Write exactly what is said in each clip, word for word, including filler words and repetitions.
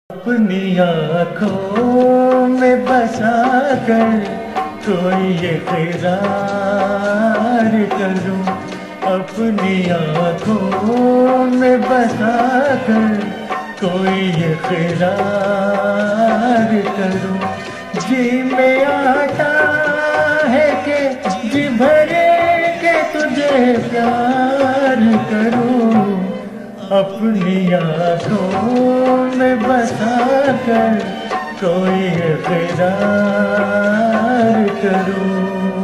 अपनी आँखों में बसा कर कोई इक़रार करूं, अपनी आँखों में बसा कर कोई इक़रार करूं। जी में आता है कि जी भरे के तुझे प्यार करूं, अपनी आँखों में बसा कर कोई इक़रार करूं।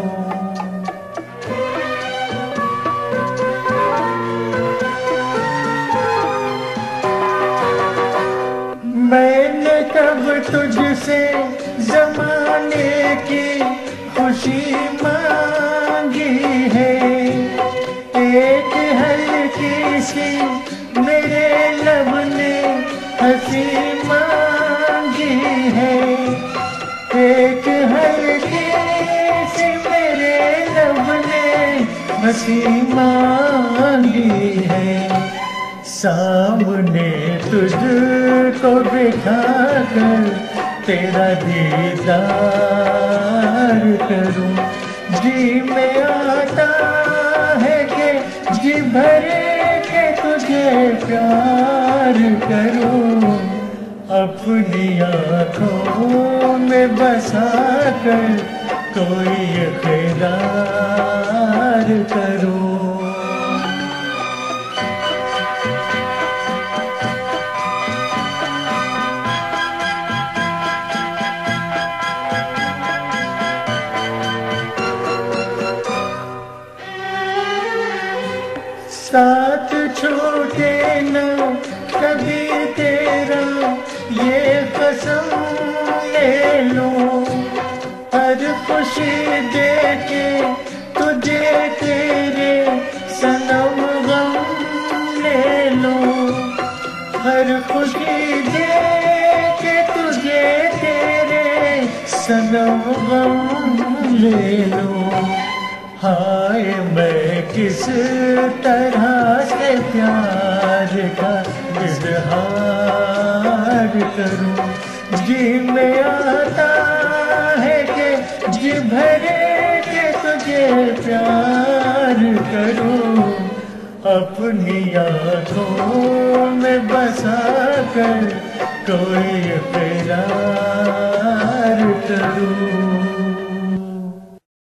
मैंने कब तुझसे ज़माने की खुशी मांगी है, एक हल्की सी मेरे लब ने हंसी मांगी है, एक हल्की सी मेरे लब ने हंसी मांगी है। सामने तुझको बिठा कर तेरा दीदार करूं, जी में आता है कि जी भरे के तुझे प्यार करूं, अपनी आँखों में बसा कर कोई इक़रार करूं। साथ छूटे न कभी तेरा ये कसम ले लूं, हर खुशी दे के तुझे तेरे सनम गम ले लूं, हर खुशी दे के तुझे तेरे सनम गम ले लूं। हाय मैं किस तरह से प्यार का इज़हार करूं, जी में आता है कि जी भरे के तुझे प्यार करूं, अपनी आँखों में बसा कर कोई इक़रार करूं।